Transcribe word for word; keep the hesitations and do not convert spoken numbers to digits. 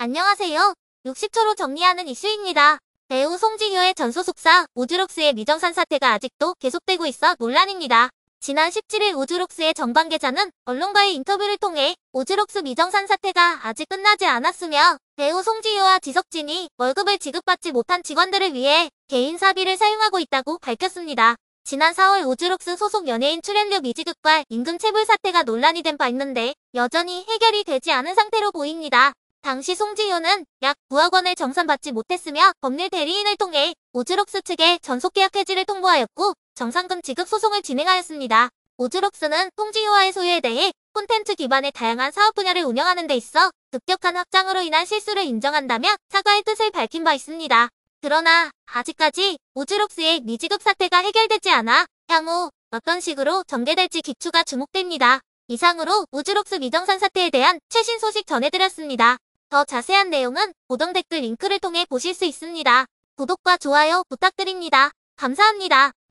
안녕하세요. 육십 초로 정리하는 이슈입니다. 배우 송지효의 전 소속사 우주록스의 미정산 사태가 아직도 계속되고 있어 논란입니다. 지난 십칠 일 우주록스의 정관계자는 언론과의 인터뷰를 통해 우주록스 미정산 사태가 아직 끝나지 않았으며 배우 송지효와 지석진이 월급을 지급받지 못한 직원들을 위해 개인 사비를 사용하고 있다고 밝혔습니다. 지난 사월 우주록스 소속 연예인 출연료 미지급과 임금 체불 사태가 논란이 된 바 있는데 여전히 해결이 되지 않은 상태로 보입니다. 당시 송지효는 약 구억 원을 정산받지 못했으며 법률 대리인을 통해 우주록스 측에 전속계약 해지를 통보하였고 정산금 지급 소송을 진행하였습니다. 우주록스는 송지효와의 소유에 대해 콘텐츠 기반의 다양한 사업 분야를 운영하는 데 있어 급격한 확장으로 인한 실수를 인정한다며 사과의 뜻을 밝힌 바 있습니다. 그러나 아직까지 우주록스의 미지급 사태가 해결되지 않아 향후 어떤 식으로 전개될지 기추가 주목됩니다. 이상으로 우주록스 미정산 사태에 대한 최신 소식 전해드렸습니다. 더 자세한 내용은 고정 댓글 링크를 통해 보실 수 있습니다. 구독과 좋아요 부탁드립니다. 감사합니다.